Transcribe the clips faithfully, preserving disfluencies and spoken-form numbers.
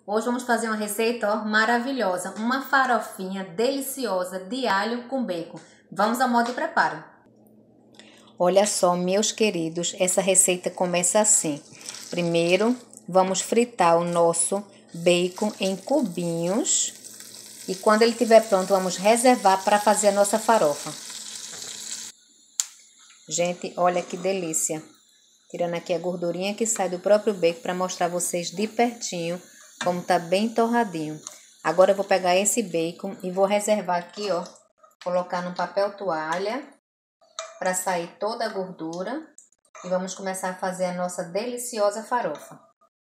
Hoje vamos fazer uma receita ó, maravilhosa, uma farofinha deliciosa de alho com bacon. Vamos ao modo de preparo. Olha só, meus queridos, essa receita começa assim. Primeiro, vamos fritar o nosso bacon em cubinhos. E quando ele estiver pronto, vamos reservar para fazer a nossa farofa. Gente, olha que delícia. Tirando aqui a gordurinha que sai do próprio bacon para mostrar a vocês de pertinho como tá bem torradinho. Agora eu vou pegar esse bacon e vou reservar aqui, ó. Colocar no papel toalha para sair toda a gordura. E vamos começar a fazer a nossa deliciosa farofa.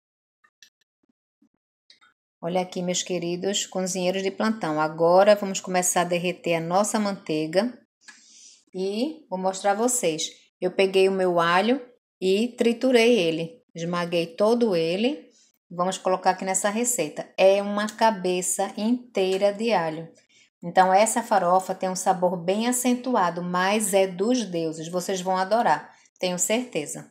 Olha aqui, meus queridos cozinheiros de plantão. Agora vamos começar a derreter a nossa manteiga. E vou mostrar a vocês. Eu peguei o meu alho e triturei ele. Esmaguei todo ele. Vamos colocar aqui nessa receita. É uma cabeça inteira de alho. Então, essa farofa tem um sabor bem acentuado, mas é dos deuses. Vocês vão adorar, tenho certeza.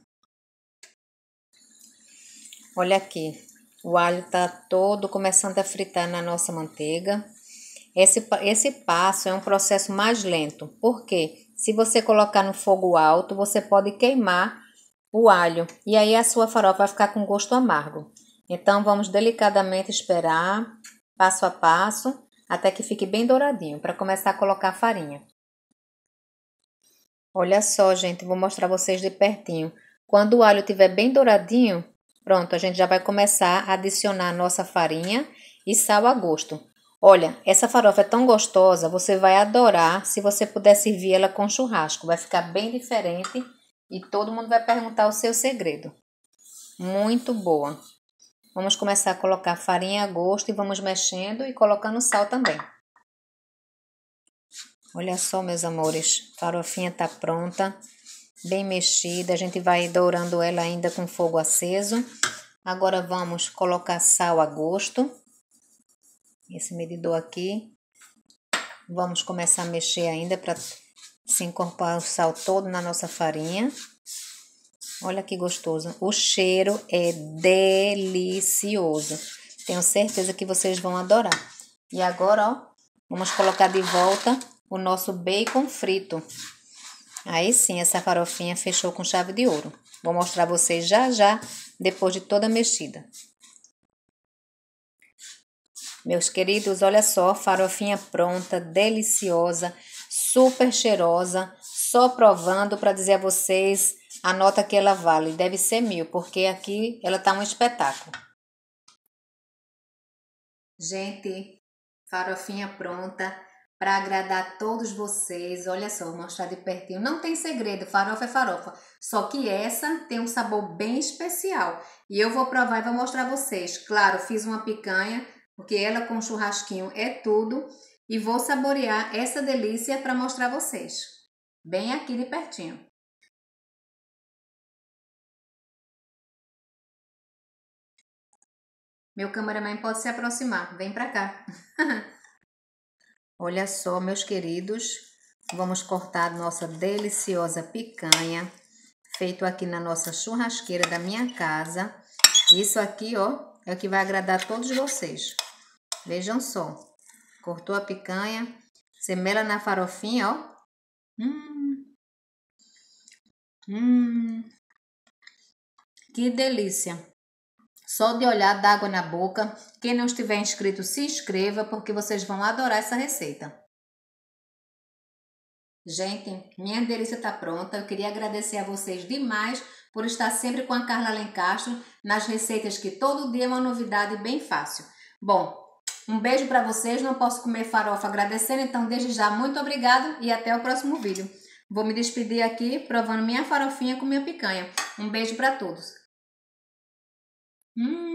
Olha aqui, o alho tá todo começando a fritar na nossa manteiga. Esse, esse passo é um processo mais lento, porque se você colocar no fogo alto, você pode queimar o alho. E aí a sua farofa vai ficar com gosto amargo. Então, vamos delicadamente esperar, passo a passo, até que fique bem douradinho, para começar a colocar a farinha. Olha só, gente, vou mostrar vocês de pertinho. Quando o alho estiver bem douradinho, pronto, a gente já vai começar a adicionar a nossa farinha e sal a gosto. Olha, essa farofa é tão gostosa, você vai adorar se você puder servir ela com churrasco. Vai ficar bem diferente e todo mundo vai perguntar o seu segredo. Muito boa. Vamos começar a colocar farinha a gosto e vamos mexendo e colocando sal também. Olha só, meus amores, a farofinha tá pronta, bem mexida. A gente vai dourando ela ainda com fogo aceso. Agora vamos colocar sal a gosto. Esse medidor aqui. Vamos começar a mexer ainda para se incorporar o sal todo na nossa farinha. Olha que gostoso. O cheiro é delicioso. Tenho certeza que vocês vão adorar. E agora, ó, vamos colocar de volta o nosso bacon frito. Aí sim, essa farofinha fechou com chave de ouro. Vou mostrar a vocês já já, depois de toda mexida. Meus queridos, olha só, farofinha pronta, deliciosa, super cheirosa. Só provando para dizer a vocês a nota que ela vale. Deve ser mil, porque aqui ela tá um espetáculo. Gente, farofinha pronta para agradar todos vocês. Olha só, vou mostrar de pertinho. Não tem segredo, farofa é farofa. Só que essa tem um sabor bem especial. E eu vou provar e vou mostrar a vocês. Claro, fiz uma picanha, porque ela com churrasquinho é tudo. E vou saborear essa delícia para mostrar a vocês. Bem aqui de pertinho. Meu cameraman pode se aproximar. Vem pra cá. Olha só, meus queridos. Vamos cortar a nossa deliciosa picanha. Feito aqui na nossa churrasqueira da minha casa. Isso aqui, ó, é o que vai agradar todos vocês. Vejam só. Cortou a picanha. Semela na farofinha, ó. Hum. Hum. Que delícia. Só de olhar dá água na boca. Quem não estiver inscrito, se inscreva, porque vocês vão adorar essa receita. Gente, minha delícia tá pronta. Eu queria agradecer a vocês demais por estar sempre com a Carla Alencastro nas receitas que todo dia é uma novidade bem fácil. Bom, um beijo para vocês. Não posso comer farofa agradecendo, então desde já muito obrigado e até o próximo vídeo. Vou me despedir aqui provando minha farofinha com minha picanha. Um beijo para todos. Hum.